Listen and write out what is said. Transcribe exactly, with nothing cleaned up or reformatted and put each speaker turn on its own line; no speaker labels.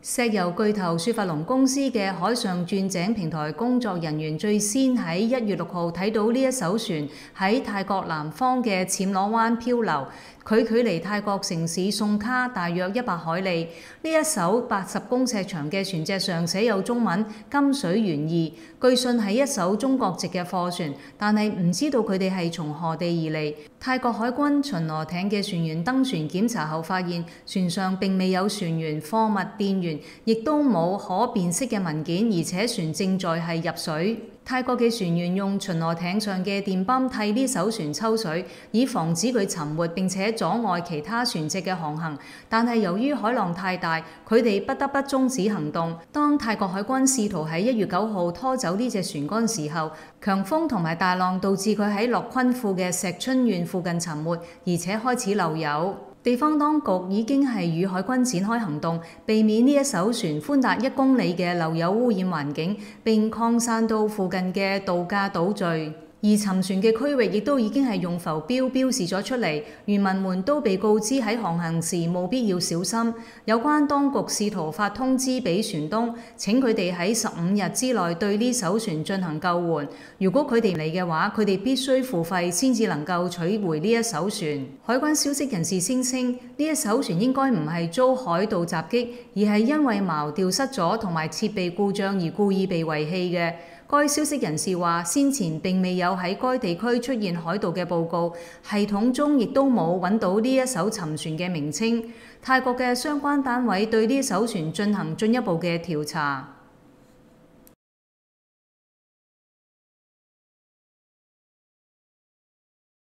石油巨頭雪佛龍公司嘅海上鑽井平台工作人員最先喺一月六號睇到呢一艘船喺泰國南方嘅暹羅灣漂流，佢距離泰國城市宋卡大約一百海里。呢一艘八十公尺長嘅船隻上寫有中文「金水原意」，據信係一艘中國籍嘅貨船，但係唔知道佢哋係從何地而嚟。泰國海軍巡邏艇嘅船員登船檢查後發現，船上並未有船員、貨物、電源，亦都冇可辨識嘅文件，而且船正在係入水。泰國嘅船員用巡邏艇上嘅電泵替呢艘船抽水，以防止佢沉沒並且阻礙其他船隻嘅航行。但係由於海浪太大，佢哋不得不終止行動。當泰國海軍試圖喺一月九號拖走呢隻船嗰陣時候，強風同埋大浪導致佢喺洛坤庫嘅石春縣附近沉沒，而且開始漏油。地方當局已經係與海軍展開行動，避免呢一艘船寬達一公里嘅漏油污染環境，並擴散到附近嘅度假島嶼。而沉船嘅區域亦都已經係用浮標標示咗出嚟，漁民們都被告知喺航行時務必要小心。有關當局試圖發通知俾船東，請佢哋喺十五日之內對呢艘船進行救援。如果佢哋嚟嘅話，佢哋必須付費先至能夠取回呢一艘船。海軍消息人士聲稱，呢一艘船應該唔係遭海盜襲擊，而係因為錨掉失咗同埋設備故障而故意被遺棄嘅。該消息人士話，先前並未有喺該地區出現海盜嘅報告，系統中亦都冇揾到呢一艘沉船嘅名稱。泰國嘅相關單位對呢艘船進行進一步嘅調查。